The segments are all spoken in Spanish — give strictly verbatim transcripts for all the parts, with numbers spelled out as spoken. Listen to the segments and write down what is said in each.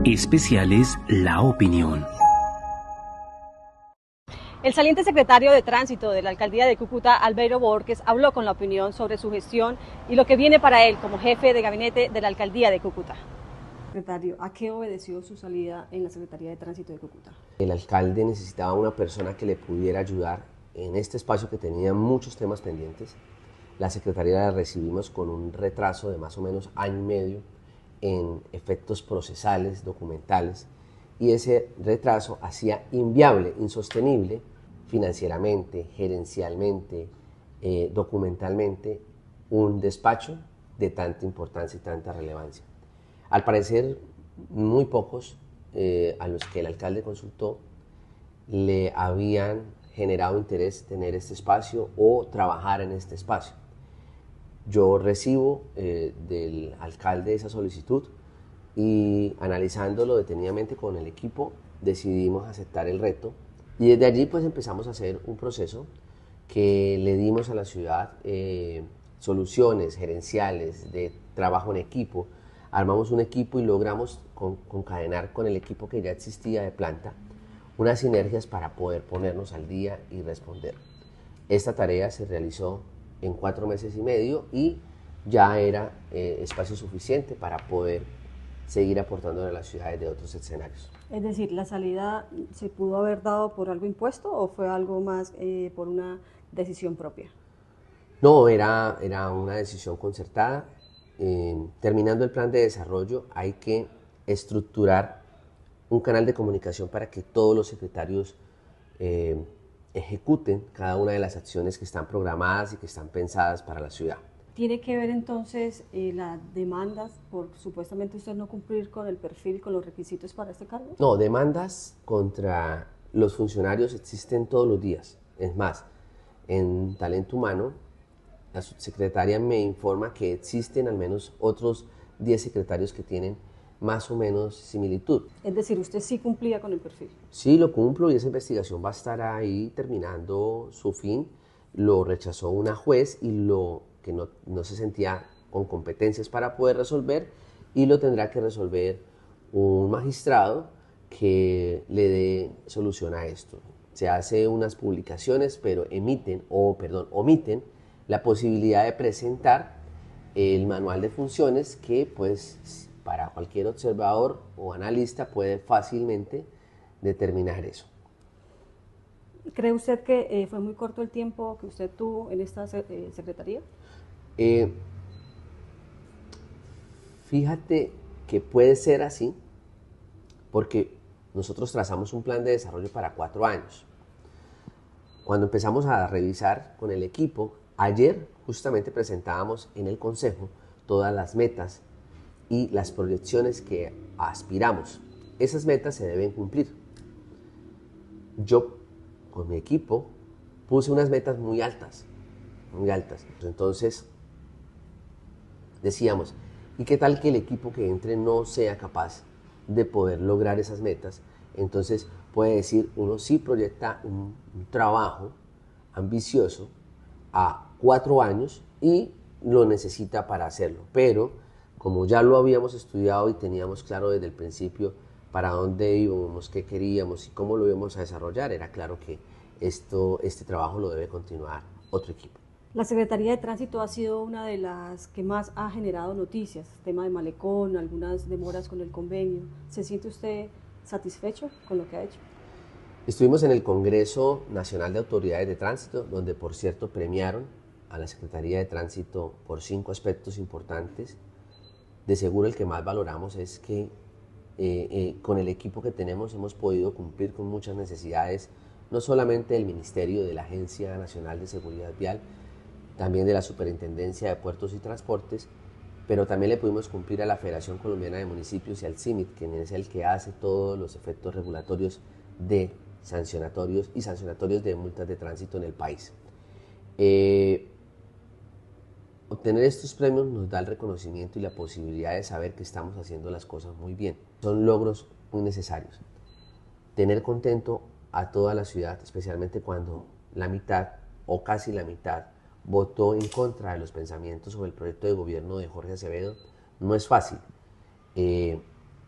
Especiales La Opinión. El saliente secretario de Tránsito de la Alcaldía de Cúcuta, Albeiro Borges, habló con La Opinión sobre su gestión y lo que viene para él como jefe de gabinete de la Alcaldía de Cúcuta. Secretario, ¿a qué obedeció su salida en la Secretaría de Tránsito de Cúcuta? El alcalde necesitaba una persona que le pudiera ayudar en este espacio que tenía muchos temas pendientes. La Secretaría la recibimos con un retraso de más o menos año y medio en efectos procesales, documentales, y ese retraso hacía inviable, insostenible, financieramente, gerencialmente, eh, documentalmente, un despacho de tanta importancia y tanta relevancia. Al parecer, muy pocos eh, a los que el alcalde consultó le habían generado interés tener este espacio o trabajar en este espacio. Yo recibo eh, del alcalde esa solicitud y analizándolo detenidamente con el equipo decidimos aceptar el reto y desde allí pues empezamos a hacer un proceso que le dimos a la ciudad eh, soluciones gerenciales de trabajo en equipo. Armamos un equipo y logramos con, concadenar con el equipo que ya existía de planta unas sinergias para poder ponernos al día y responder. Esta tarea se realizó en cuatro meses y medio y ya era eh, espacio suficiente para poder seguir aportando a las ciudades de otros escenarios. Es decir, ¿la salida se pudo haber dado por algo impuesto o fue algo más eh, por una decisión propia? No, era, era una decisión concertada. Eh, terminando el plan de desarrollo hay que estructurar un canal de comunicación para que todos los secretarios eh, ejecuten cada una de las acciones que están programadas y que están pensadas para la ciudad. ¿Tiene que ver entonces eh, las demandas por supuestamente usted no cumplir con el perfil, con los requisitos para este cargo? No, demandas contra los funcionarios existen todos los días. Es más, en talento humano, la subsecretaria me informa que existen al menos otros diez secretarios que tienen más o menos similitud. Es decir, usted sí cumplía con el perfil. Sí, lo cumplo y esa investigación va a estar ahí terminando su fin. Lo rechazó una juez y lo que no, no se sentía con competencias para poder resolver y lo tendrá que resolver un magistrado que le dé solución a esto. Se hace unas publicaciones, pero emiten, o perdón, omiten la posibilidad de presentar el manual de funciones que pues para cualquier observador o analista puede fácilmente determinar eso. ¿Cree usted que eh, fue muy corto el tiempo que usted tuvo en esta eh, secretaría? Eh, fíjate que puede ser así porque nosotros trazamos un plan de desarrollo para cuatro años. Cuando empezamos a revisar con el equipo, ayer justamente presentábamos en el consejo todas las metas y las proyecciones que aspiramos. Esas metas se deben cumplir. Yo con mi equipo puse unas metas muy altas, muy altas. Entonces decíamos, ¿y qué tal que el equipo que entre no sea capaz de poder lograr esas metas? Entonces puede decir, uno sí proyecta un, un trabajo ambicioso a cuatro años y lo necesita para hacerlo, pero como ya lo habíamos estudiado y teníamos claro desde el principio para dónde íbamos, qué queríamos y cómo lo íbamos a desarrollar, era claro que esto, este trabajo lo debe continuar otro equipo. La Secretaría de Tránsito ha sido una de las que más ha generado noticias, tema de malecón, algunas demoras con el convenio. ¿Se siente usted satisfecho con lo que ha hecho? Estuvimos en el Congreso Nacional de Autoridades de Tránsito, donde por cierto premiaron a la Secretaría de Tránsito por cinco aspectos importantes. De seguro el que más valoramos es que eh, eh, con el equipo que tenemos hemos podido cumplir con muchas necesidades, no solamente del Ministerio, de la Agencia Nacional de Seguridad Vial, también de la Superintendencia de Puertos y Transportes, pero también le pudimos cumplir a la Federación Colombiana de Municipios y al CIMIT, que es el que hace todos los efectos regulatorios de sancionatorios y sancionatorios de multas de tránsito en el país. Eh, Obtener estos premios nos da el reconocimiento y la posibilidad de saber que estamos haciendo las cosas muy bien. Son logros muy necesarios. Tener contento a toda la ciudad, especialmente cuando la mitad o casi la mitad votó en contra de los pensamientos sobre el proyecto de gobierno de Jorge Acevedo, no es fácil. Eh,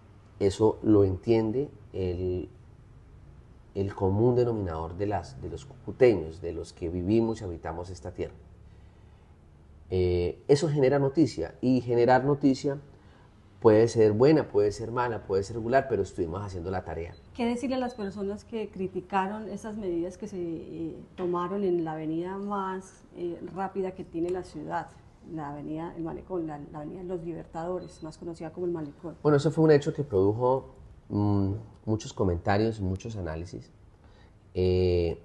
eso lo entiende el, el común denominador de, las, de los cucuteños, de los que vivimos y habitamos esta tierra. Eh, eso genera noticia, y generar noticia puede ser buena, puede ser mala, puede ser regular, pero estuvimos haciendo la tarea. ¿Qué decirle a las personas que criticaron esas medidas que se eh, tomaron en la avenida más eh, rápida que tiene la ciudad, la avenida El Malecón, la, la avenida Los Libertadores, más conocida como El Malecón? Bueno, eso fue un hecho que produjo mmm, muchos comentarios, muchos análisis. Eh,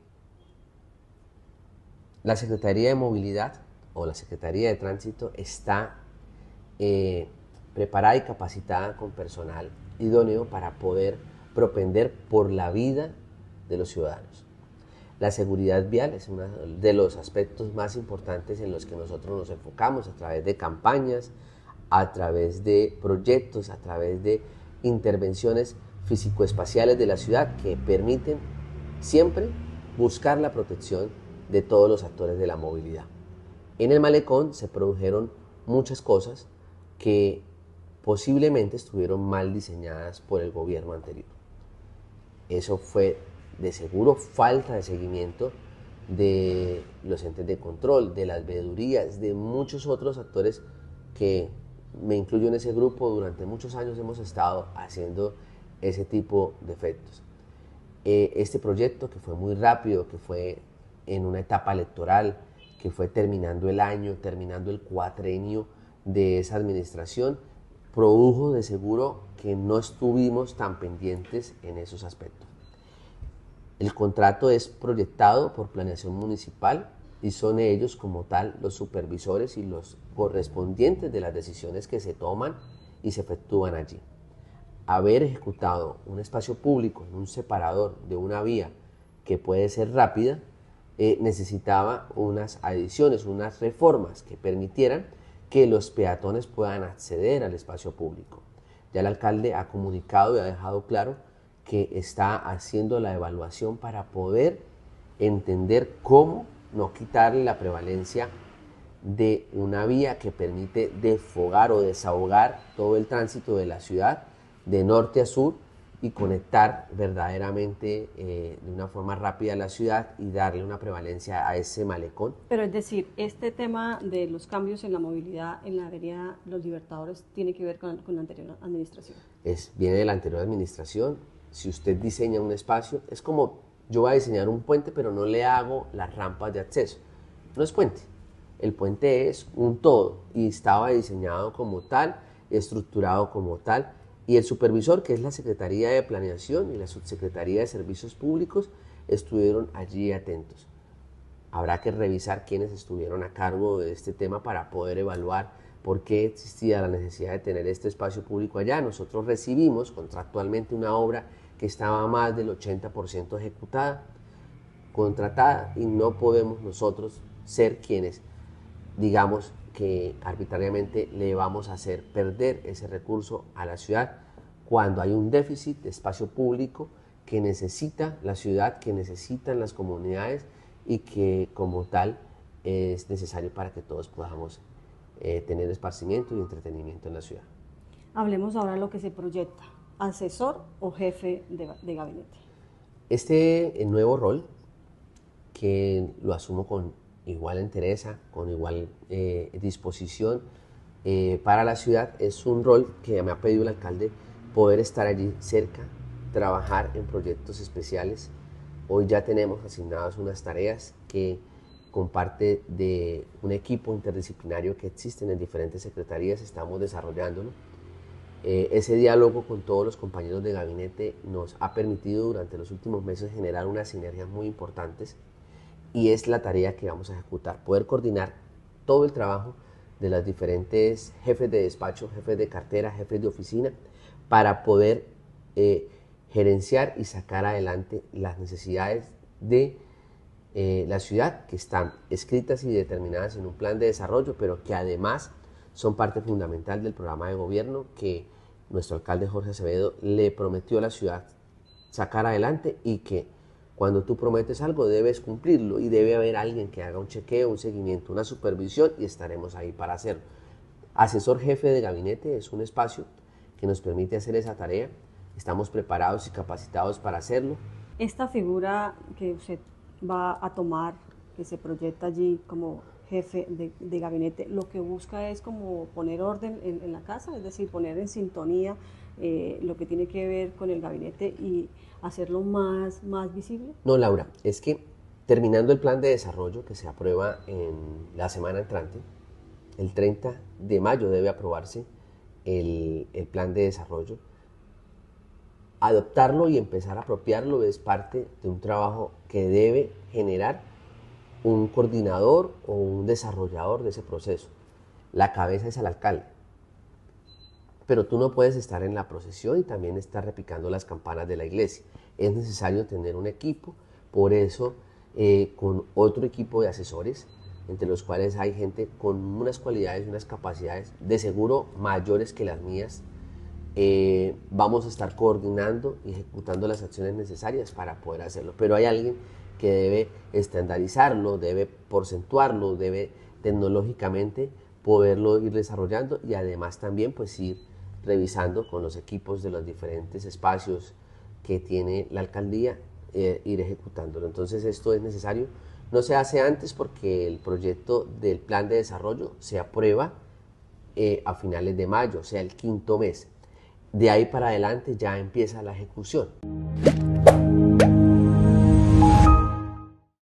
la Secretaría de Movilidad o la Secretaría de Tránsito está eh, preparada y capacitada con personal idóneo para poder propender por la vida de los ciudadanos. La seguridad vial es uno de los aspectos más importantes en los que nosotros nos enfocamos a través de campañas, a través de proyectos, a través de intervenciones físico-espaciales de la ciudad que permiten siempre buscar la protección de todos los actores de la movilidad. En el Malecón se produjeron muchas cosas que posiblemente estuvieron mal diseñadas por el gobierno anterior. Eso fue de seguro falta de seguimiento de los entes de control, de las veedurías, de muchos otros actores que me incluyo en ese grupo. Durante muchos años hemos estado haciendo ese tipo de efectos. Eh, este proyecto, que fue muy rápido, que fue en una etapa electoral, que fue terminando el año, terminando el cuatrenio de esa administración, produjo de seguro que no estuvimos tan pendientes en esos aspectos. El contrato es proyectado por Planeación Municipal y son ellos como tal los supervisores y los correspondientes de las decisiones que se toman y se efectúan allí. Haber ejecutado un espacio público en un separador de una vía que puede ser rápida, eh, necesitaba unas adiciones, unas reformas que permitieran que los peatones puedan acceder al espacio público. Ya el alcalde ha comunicado y ha dejado claro que está haciendo la evaluación para poder entender cómo no quitarle la prevalencia de una vía que permite desfogar o desahogar todo el tránsito de la ciudad de norte a sur y conectar verdaderamente eh, de una forma rápida a la ciudad y darle una prevalencia a ese malecón. Pero es decir, este tema de los cambios en la movilidad en la avenida Los Libertadores tiene que ver con, con la anterior administración. Es, viene de la anterior administración. Si usted diseña un espacio, es como yo voy a diseñar un puente, pero no le hago las rampas de acceso. No es puente. El puente es un todo y estaba diseñado como tal, estructurado como tal. Y el supervisor, que es la Secretaría de Planeación y la Subsecretaría de Servicios Públicos, estuvieron allí atentos. Habrá que revisar quiénes estuvieron a cargo de este tema para poder evaluar por qué existía la necesidad de tener este espacio público allá. Nosotros recibimos contractualmente una obra que estaba más del ochenta por ciento ejecutada, contratada, y no podemos nosotros ser quienes, digamos, que arbitrariamente le vamos a hacer perder ese recurso a la ciudad cuando hay un déficit de espacio público que necesita la ciudad, que necesitan las comunidades y que como tal es necesario para que todos podamos eh, tener esparcimiento y entretenimiento en la ciudad. Hablemos ahora de lo que se proyecta, asesor o jefe de, de gabinete. Este el nuevo rol, que lo asumo con igual entereza, con igual eh, disposición eh, para la ciudad, es un rol que me ha pedido el alcalde, poder estar allí cerca, trabajar en proyectos especiales. Hoy ya tenemos asignadas unas tareas que con parte de un equipo interdisciplinario que existen en diferentes secretarías estamos desarrollándolo. Eh, ese diálogo con todos los compañeros de gabinete nos ha permitido durante los últimos meses generar unas sinergias muy importantes. Y es la tarea que vamos a ejecutar, poder coordinar todo el trabajo de los diferentes jefes de despacho, jefes de cartera, jefes de oficina, para poder eh, gerenciar y sacar adelante las necesidades de eh, la ciudad, que están escritas y determinadas en un plan de desarrollo, pero que además son parte fundamental del programa de gobierno que nuestro alcalde Jorge Acevedo le prometió a la ciudad sacar adelante, y que cuando tú prometes algo debes cumplirlo y debe haber alguien que haga un chequeo, un seguimiento, una supervisión, y estaremos ahí para hacerlo. Asesor jefe de gabinete es un espacio que nos permite hacer esa tarea estamos preparados y capacitados para hacerlo. Esta figura que usted va a tomar, que se proyecta allí como jefe de, de gabinete, lo que busca es como poner orden en, en la casa, es decir, poner en sintonía eh, lo que tiene que ver con el gabinete y hacerlo más, más visible. No, Laura, es que terminando el plan de desarrollo que se aprueba en la semana entrante, el treinta de mayo debe aprobarse el, el plan de desarrollo. Adoptarlo y empezar a apropiarlo es parte de un trabajo que debe generar un coordinador o un desarrollador de ese proceso. La cabeza es el alcalde, pero tú no puedes estar en la procesión y también estar repicando las campanas de la iglesia. Es necesario tener un equipo, por eso eh, con otro equipo de asesores, entre los cuales hay gente con unas cualidades y unas capacidades de seguro mayores que las mías. Eh, vamos a estar coordinando y ejecutando las acciones necesarias para poder hacerlo, pero hay alguien que debe estandarizarlo, debe porcentuarlo, debe tecnológicamente poderlo ir desarrollando y además también pues ir revisando con los equipos de los diferentes espacios que tiene la alcaldía, eh, ir ejecutándolo. Entonces esto es necesario, no se hace antes porque el proyecto del plan de desarrollo se aprueba eh, a finales de mayo, o sea el quinto mes. De ahí para adelante ya empieza la ejecución.